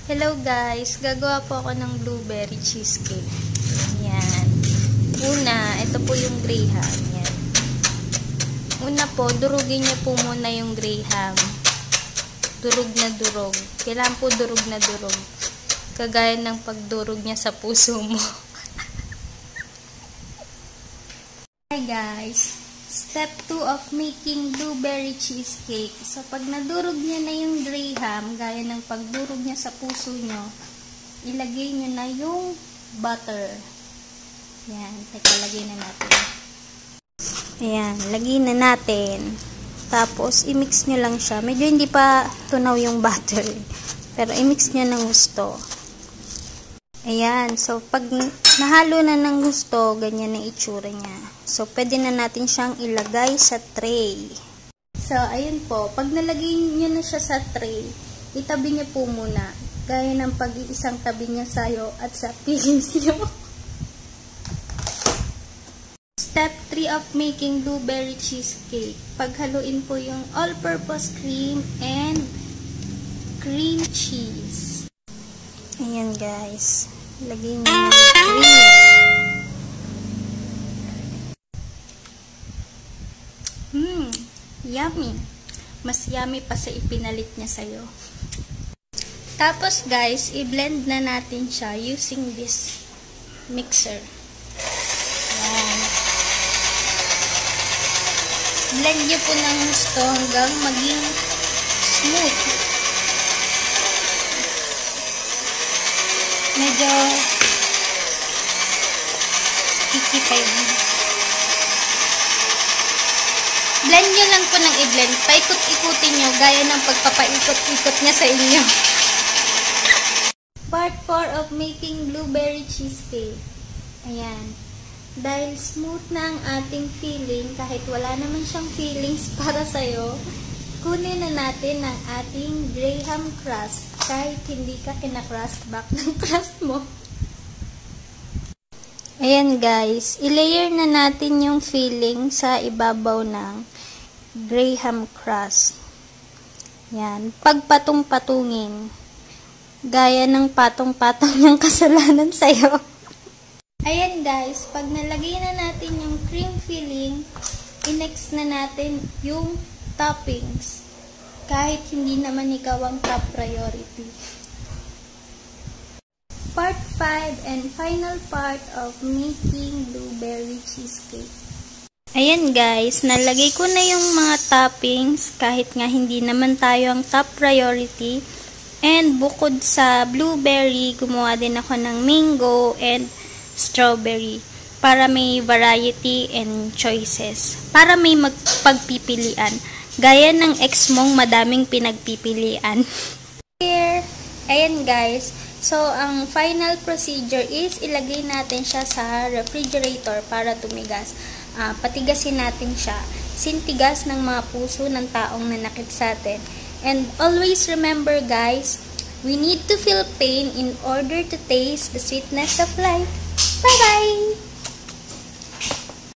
Hello guys, gagawa po ako ng blueberry cheesecake. Yan. Una, ito po yung graham. Yan. Una po, durugin niyo po muna yung graham. Durog na durog. Kailangan po durog na durog. Kagaya ng pagdurog niya sa puso mo. Hi guys! Step 2 of making blueberry cheesecake. So, pag nadurog niya na yung graham, gaya ng pagdurog niya sa puso nyo, ilagay nyo na yung butter. Yan, teka, lagay na natin. Ayan, lagay na natin. Tapos, i-mix nyo lang siya. Medyo hindi pa tunaw yung butter. Pero, i-mix nyo ng gusto. Ayan, so pag nahalo na ng gusto, ganyan ang itsura niya. So, pwede na natin siyang ilagay sa tray. So, ayun po, pag nalagay niyo na siya sa tray, itabi niyo po muna. Gaya ng pag-iisang tabi niya sa'yo at sa feelings niyo. Step 3 of making blueberry cheesecake. Paghaluin po yung all-purpose cream and cream cheese. Ayan guys. Lagyan nyo yung cream. Yummy. Mas yummy pa sa ipinalit niya sa'yo. Tapos guys, i-blend na natin siya using this mixer. Ayan. Blend nyo po ng gusto hanggang maging smooth. Medyo sticky pa yun. Blend nyo lang po ng i-blend. Paikot-ikutin nyo gaya ng pagpapaikot-ikot niya sa inyo. Part 4 of making blueberry cheesecake. Ayan. Dahil smooth na ang ating filling, kahit wala naman siyang fillings para sa'yo, kunin na natin ang ating graham crust. Kahit hindi ka kina-crust back ng crust mo. Ayan guys, i-layer na natin yung filling sa ibabaw ng graham crust. Yan, pagpatong-patungin. Gaya ng patong-patong yung kasalanan sa'yo. Ayan guys, pag nalagay na natin yung cream filling, i-next na natin yung toppings. Kahit hindi naman ikaw ang top priority. Part 5 and final part of making blueberry cheesecake. Ayan guys, nalagay ko na yung mga toppings kahit nga hindi naman tayo ang top priority. And bukod sa blueberry, gumawa din ako ng mango and strawberry para may variety and choices. Para may magpagpipilian. Gaya ng ex mong madaming pinagpipilian. Here, ayan guys. So, ang final procedure is ilagay natin siya sa refrigerator para tumigas. Patigasin natin siya. Sintigas ng mga puso ng taong nanakit sa atin. And always remember guys, we need to feel pain in order to taste the sweetness of life. Bye-bye!